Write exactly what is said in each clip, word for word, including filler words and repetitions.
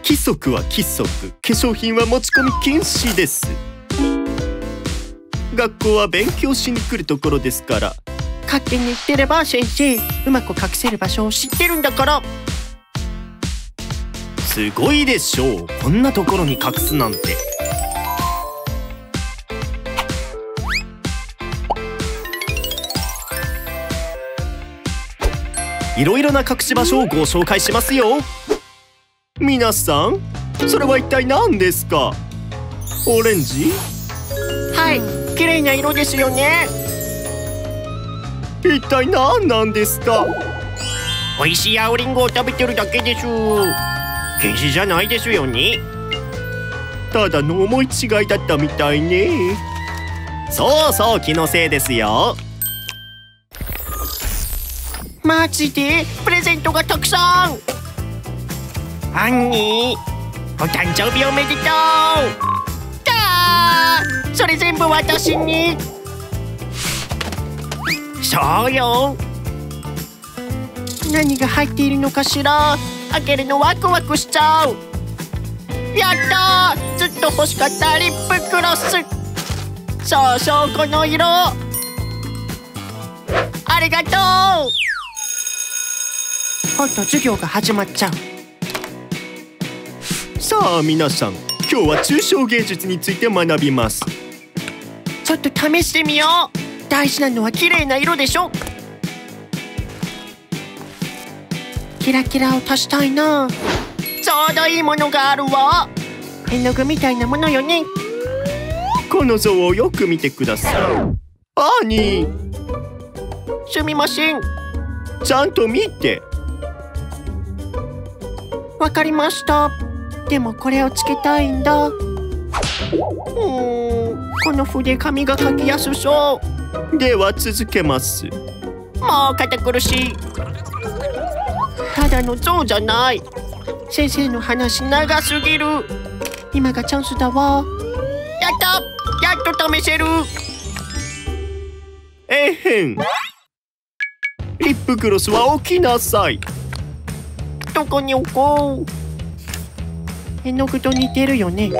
規則は規則、化粧品は持ち込み禁止です。学校は勉強しに来るところですから。 勝手に言ってれば先生、うまく隠せる場所を知ってるんだから。 すごいでしょう、こんなところに隠すなんて。いろいろな隠し場所をご紹介しますよ。皆さん、それは一体何ですか？オレンジ？ はい、綺麗な色ですよね。 一体何なんですか？ 美味しい青リンゴを食べてるだけです。禁止じゃないですよね。 ただの思い違いだったみたいね。そうそう、気のせいですよ。 マジでプレゼントがたくさん。アンニー、お誕生日おめでとう。だー、それ全部私に。そうよ。何が入っているのかしら。開けるのワクワクしちゃう。やったー、ずっと欲しかったリップグロス。そうそう、この色。ありがとう。ほんと授業が始まっちゃう。 さあ皆さん、今日は抽象芸術について学びます。 ちょっと試してみよう。大事なのは綺麗な色でしょ。キラキラを足したいな。ちょうどいいものがあるわ。絵の具みたいなものよね。 この像をよく見てください。アニー、 すみません。 ちゃんと見て。 わかりました。でもこれをつけたいんだ。うーん、この筆紙が書きやすそう。 では続けます。 もう堅苦しい。ただの像じゃない。先生の話長すぎる。今がチャンスだわ。やった、やっと試せる。 えへん。リップグロスは置きなさい。 どこに置こう。絵の具と似てるよね。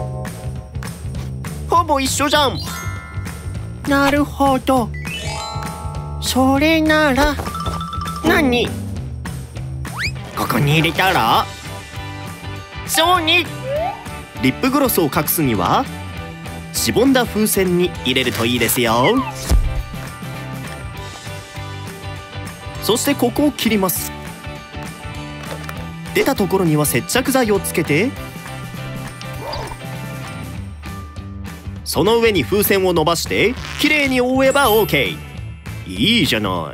ほぼ一緒じゃん。なるほど。それなら何？ここに入れたら？そうに。 リップグロスを隠すにはしぼんだ風船に入れるといいですよ。そしてここを切ります。出たところには接着剤をつけて、その上に風船を伸ばしてきれいに覆えば オーケー。 いいじゃない。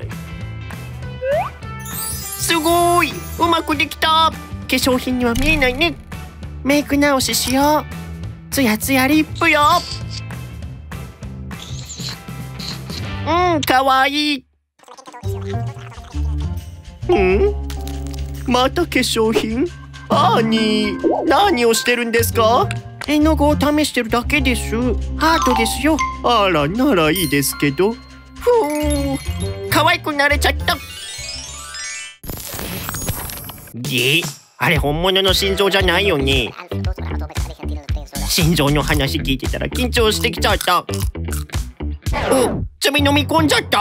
すごい、うまくできた。化粧品には見えないね。メイク直ししよう。ツヤツヤリップよ。うん、かわいい。 うん、また化粧品？アーニー、何をしてるんですか？ 絵の具を試してるだけです。アートですよ。 あら、ならいいですけど。 ふう、可愛くなれちゃった。で、あれ本物の心臓じゃないよね。心臓の話聞いてたら緊張してきちゃった。お、爪飲み込んじゃった。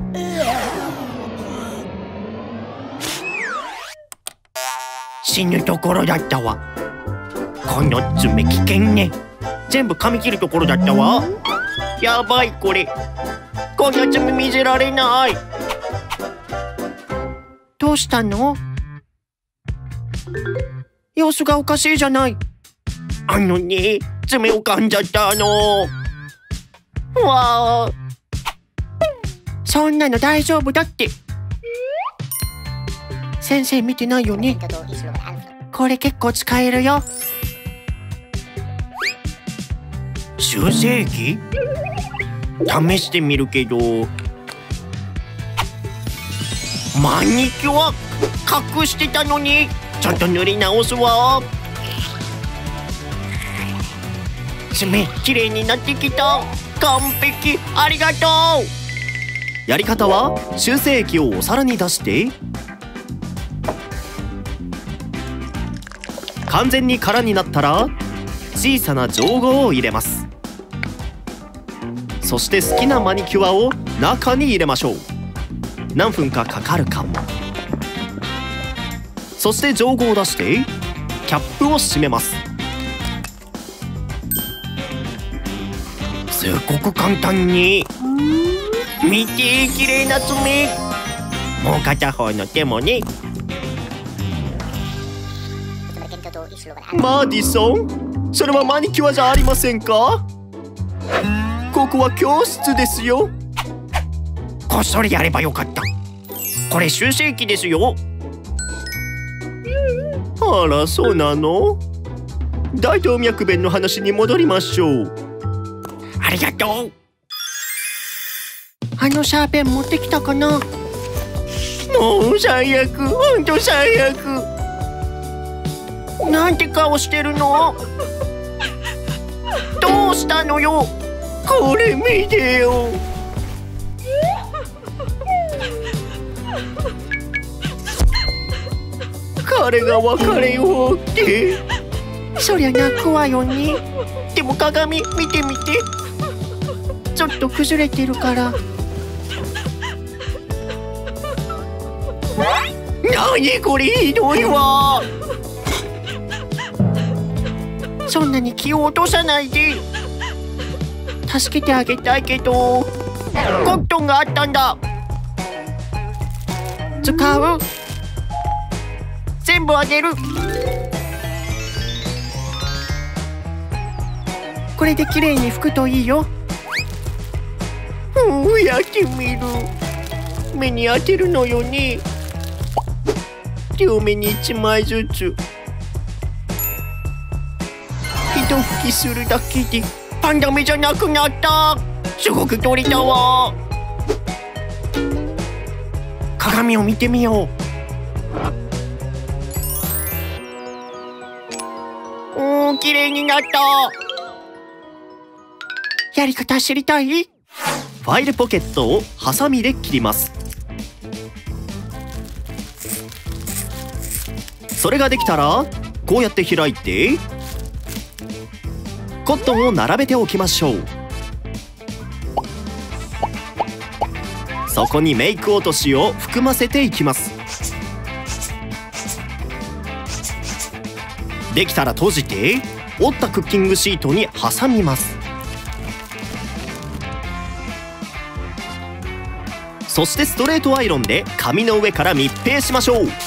死ぬところだったわ。この爪危険ね。全部噛み切るところだったわ。やばい、これこんな爪見せられない。どうしたの？様子がおかしいじゃない。あのね、爪を噛んじゃったの。わあ、そんなの大丈夫だって。先生見てないよね。これ結構使えるよ。修正液？試してみるけど。マニキュア隠してたのに。ちょっと塗り直すわ。爪きれいになってきた。完璧、ありがとう。 やり方は修正液をお皿に出して、 完全に空になったら小さな錠後を入れます。そして好きなマニキュアを中に入れましょう。何分かかかるかも。そして錠後を出してキャップを閉めます。 すごく簡単に。見て、綺麗な爪。もう片方の手もね。 マディソン、それはマニキュアじゃありませんか？ここは教室ですよ。 こっそりやればよかった。これ修正器ですよ。 あら、そうなの？大動脈弁の話に戻りましょう。 ありがとう。 あのシャーペン持ってきたかな？ もう最悪、ほんと最悪。なんて顔してるの？どうしたのよ？これ見てよ。彼が別れようって。 そりゃ泣くわよね。 でも鏡見てみて。 ちょっと崩れてるから。 なにこれ、ひどいわ。そんなに気を落とさないで。助けてあげたいけどコットンがあったんだ。 使う？ 全部あげる。 これで綺麗に拭くといいよ。 うん、やってみる。目に当てるのよね。両目にいちまいずつ。一拭きするだけでパンダ目じゃなくなった。すごく取れたわ。鏡を見てみよう。おー、綺麗になった。 やり方知りたい？ ファイルポケットをハサミで切ります。それができたらこうやって開いてコットンを並べておきましょう。そこにメイク落としを含ませていきます。できたら閉じて折ったクッキングシートに挟みます。そしてストレートアイロンで紙の上から密閉しましょう。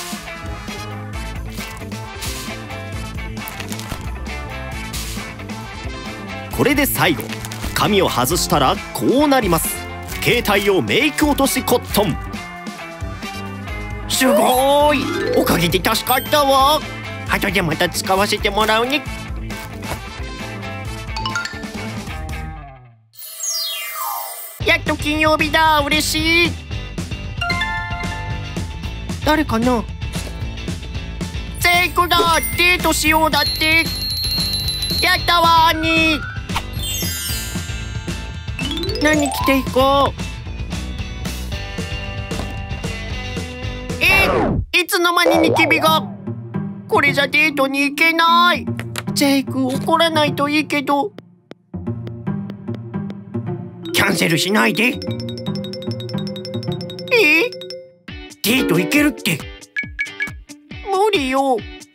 これで最後、紙を外したらこうなります。携帯用メイク落としコットン。 すごーい、おかげで助かったわ。後でまた使わせてもらうね。やっと金曜日だ、嬉しい。 誰かな？ セイクだ、デートしようだって。やったわーに。 何着ていこう？ え、いつの間にニキビが。これじゃデートに行けない。ジェイク、怒らないといいけど。キャンセルしないで。え？デート行けるって。無理よ。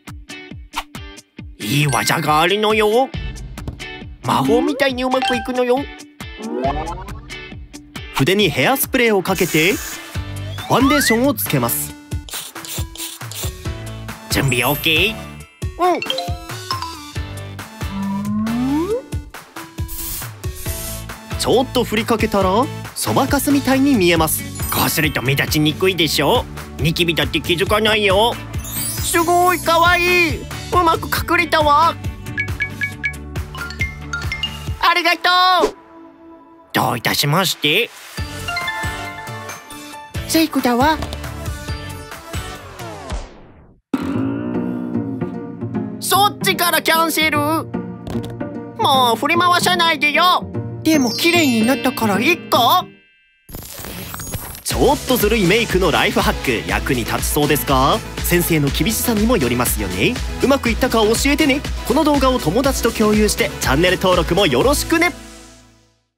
いい技があるのよ。魔法みたいにうまくいくのよ。 筆にヘアスプレーをかけてファンデーションをつけます。 準備 オーケー？ うん。 ちょっと振りかけたらそばかすみたいに見えます。 こうすると目立ちにくいでしょ。ニキビだって気づかないよ。すごいかわいい。うまく隠れたわ。ありがとう。どういたしまして。 ジェイクだわ。 そっちからキャンセル。もう振り回さないでよ。 でも綺麗になったからいいか。 ちちょっとずるいメイクのライフハック役に立ちそうですか？先生の厳しさにもよりますよね。うまくいったか教えてね。この動画を友達と共有してチャンネル登録もよろしくね。